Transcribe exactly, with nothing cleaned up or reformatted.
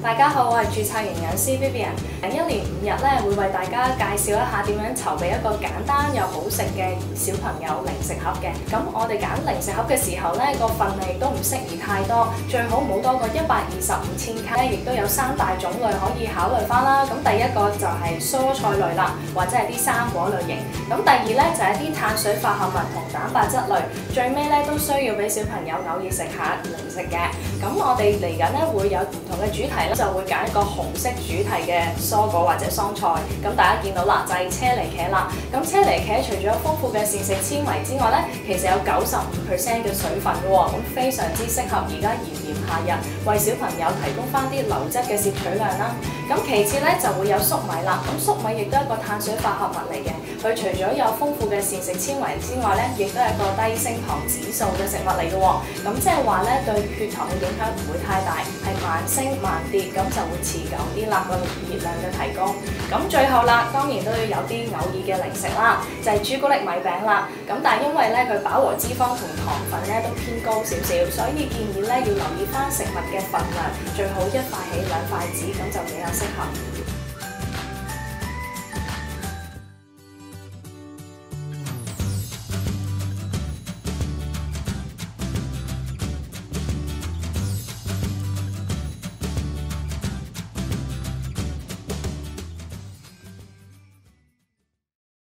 大家好，我係註冊營養師 Vivian。一連五日咧，會為大家介紹一下點樣籌備一個簡單又好食嘅小朋友零食盒嘅。咁我哋揀零食盒嘅時候咧，個份量都唔適宜太多，最好唔好多過一百二十五千卡。亦都有三大種類可以考慮翻啦。咁第一個就係蔬菜類啦，或者係啲生果類型。咁第二咧就係啲碳水化合物同蛋白質類。最尾咧都需要俾小朋友偶爾食下零食嘅。咁我哋嚟緊咧會有唔同嘅主題咧，就會揀一個紅色主題嘅蔬果或者蔬菜。咁大家見到啦，就係車厘茄啦。咁車厘茄除咗豐富嘅膳食纖維之外咧，其實有九十五 percent 嘅水分嘅喎，咁非常之適合而家炎炎夏日，為小朋友提供翻啲流質嘅攝取量啦。咁其次咧就會有粟米啦。咁粟米亦都係一個碳水化合物嚟嘅，佢除咗有豐富嘅膳食纖維之外咧，亦都係一個低升糖指數嘅食物嚟嘅喎。咁即係話咧對血糖嘅影響唔會太大，係慢升慢跌，咁就會持久啲啦，個熱量嘅提供。咁最後啦，當然都要有啲偶爾嘅零食啦，就係朱古力米餅啦。咁但係因為咧佢飽和脂肪同糖分咧都偏高少少，所以建議咧要留意翻食物嘅份量，最好一塊起兩塊止，咁就比較適合。